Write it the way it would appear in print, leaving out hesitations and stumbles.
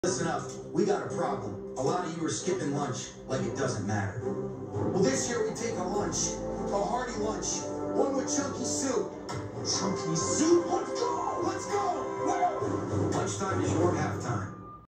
Listen up, we got a problem. A lot of you are skipping lunch like it doesn't matter. Well, this year we take a lunch, a hearty lunch, one with chunky soup. Chunky soup? Let's go!